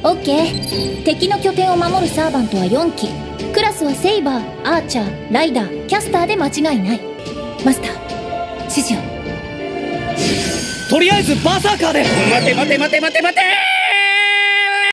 オッケー。敵の拠点を守るサーバントは4機。クラスはセイバー、アーチャー、ライダー、キャスターで間違いない。マスター、指示を。 とりあえずバーサーカーで。 待て待て待て待て待て。